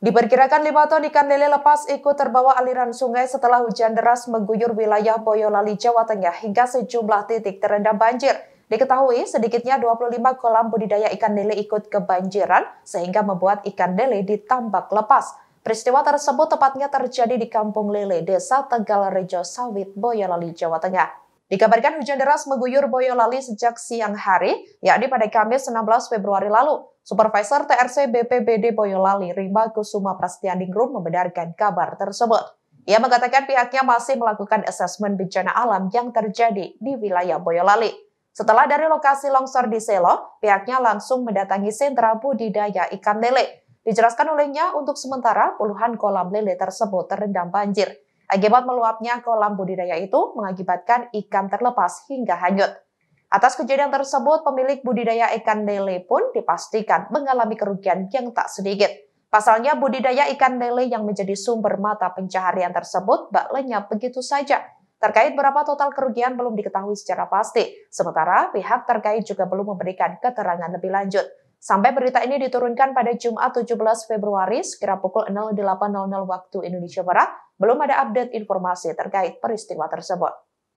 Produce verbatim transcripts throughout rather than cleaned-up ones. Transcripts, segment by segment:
Diperkirakan lima ton ikan lele lepas ikut terbawa aliran sungai setelah hujan deras mengguyur wilayah Boyolali, Jawa Tengah hingga sejumlah titik terendam banjir. Diketahui sedikitnya dua puluh lima kolam budidaya ikan lele ikut kebanjiran sehingga membuat ikan lele ditambak lepas. Peristiwa tersebut tepatnya terjadi di Kampung Lele, Desa Tegalrejo Sawit, Boyolali, Jawa Tengah. Dikabarkan hujan deras mengguyur Boyolali sejak siang hari, yakni pada Kamis enam belas Februari lalu. Supervisor T R C B P B D Boyolali, Rima Kusuma Prastianingrum, membenarkan kabar tersebut. Ia mengatakan pihaknya masih melakukan asesmen bencana alam yang terjadi di wilayah Boyolali. Setelah dari lokasi longsor di Selo, pihaknya langsung mendatangi sentra budidaya ikan lele. Dijelaskan olehnya untuk sementara puluhan kolam lele tersebut terendam banjir. Akibat meluapnya kolam budidaya itu mengakibatkan ikan terlepas hingga hanyut. Atas kejadian tersebut, pemilik budidaya ikan lele pun dipastikan mengalami kerugian yang tak sedikit. Pasalnya, budidaya ikan lele yang menjadi sumber mata pencaharian tersebut bak lenyap begitu saja. Terkait berapa total kerugian belum diketahui secara pasti. Sementara, pihak terkait juga belum memberikan keterangan lebih lanjut. Sampai berita ini diturunkan pada Jumat tujuh belas Februari sekira pukul nol delapan nol nol waktu Indonesia Barat, belum ada update informasi terkait peristiwa tersebut.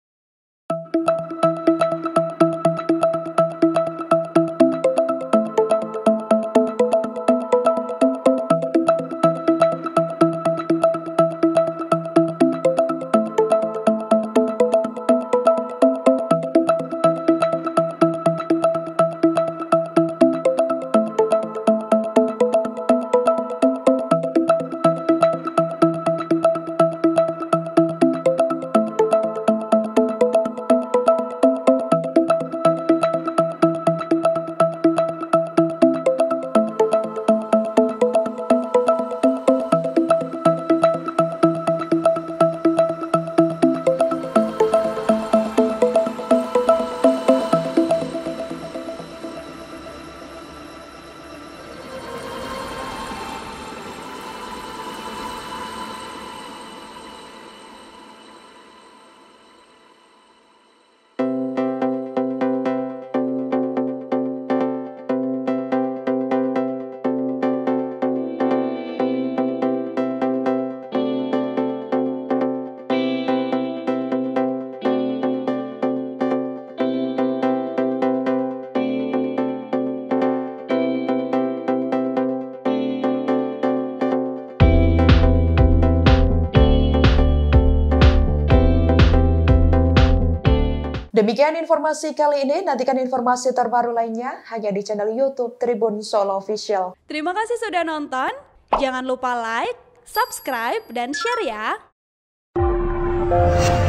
Demikian informasi kali ini, nantikan informasi terbaru lainnya hanya di channel YouTube Tribun Solo Official. Terima kasih sudah nonton, jangan lupa like, subscribe, dan share ya!